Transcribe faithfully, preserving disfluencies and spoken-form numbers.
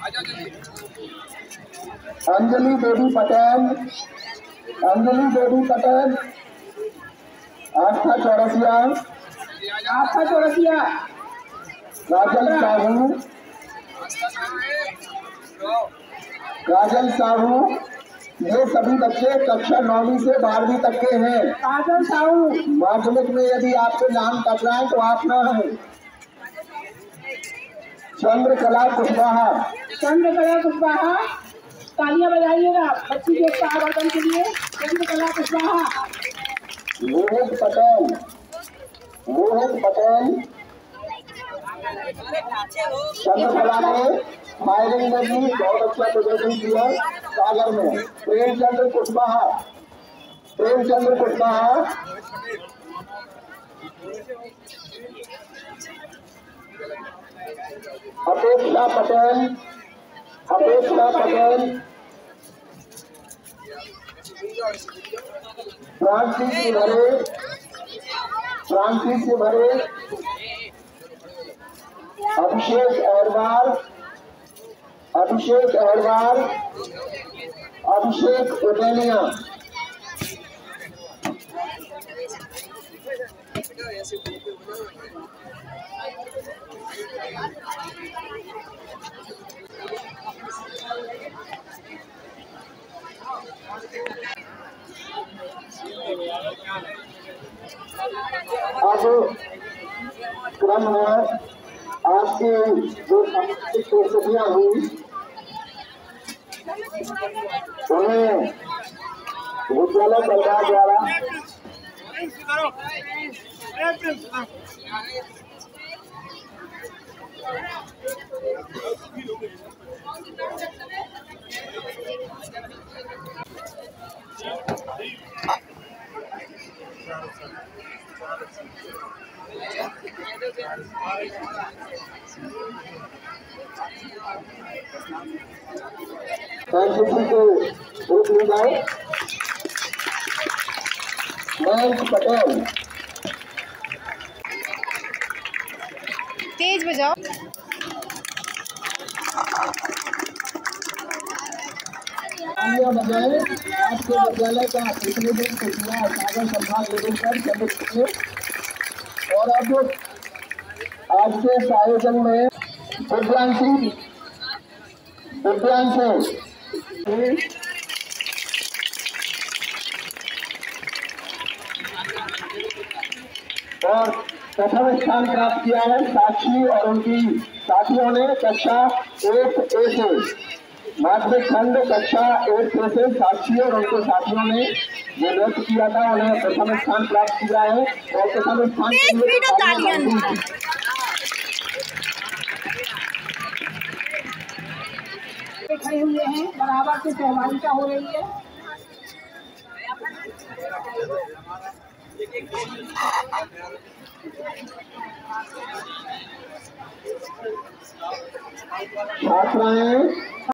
अंजलि देवी पटेल, अंजलि देवी पटेल, आस्था चौरसिया, आस्था चौरसिया, काजल साहू, काजल साहू, ये सभी बच्चे कक्षा नौवीं से बारहवीं तक के हैं। काजल साहू, माध्यमिक में यदि आपके नाम टकराए तो आप ना है। चंद्रकला कुशवाहा, चंद्रकला कुशवाहा, तालियां बजाइएगा बच्ची के स्वागत के लिए। चंद्रकला कुशवाहा, मोहित पटेल, मोहित पटेल, चंद्रकला में फायरिंग में भी बहुत अच्छा प्रदर्शन किया। सागर में प्रेमचंद्र कुशवाहा, प्रेमचंद्र कुशवाहा, अपेक्षा पटेल, अपेक्षा पटेल, फ्रांसिस से भरे, फ्रांसिस से भरे, अभिषेक अहरवाल, अभिषेक अहरवाल, अभिषेक उदेनिया, अब क्रम में आज की जो सांस्कृतिक प्रस्तुतियां हुई उन्हें विद्यालय सरकार द्वारा एनसीसी के ग्रुप लीडर मयंक पटेल, तेज बजाओ। बजाए आपके विद्यालय का प्रतिनिधित्व किया सागर संभाग लेवल पर चंद्रपुर। और अब आज के इस आयोजन में दिव्यांशी दिव्यांशी और प्रथम स्थान प्राप्त किया है साक्षी और उनकी साथियों ने कक्षा एक ए से, माध्यमिक खंड कक्षा एक ए से साक्षी और उनके साथियों ने जो नृत्य किया था उन्हें प्रथम स्थान प्राप्त किया है। और प्रथम स्थान खड़े हुए हैं, बराबर से सहभागिता हो रही है। छात्राएं